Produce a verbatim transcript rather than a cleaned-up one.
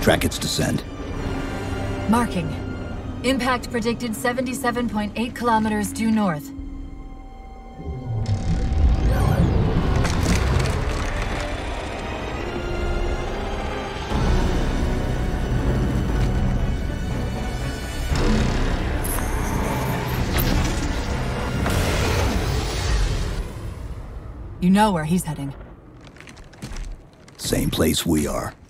Track its descent. Marking. Impact predicted seventy-seven point eight kilometers due north. You know where he's heading. Same place we are.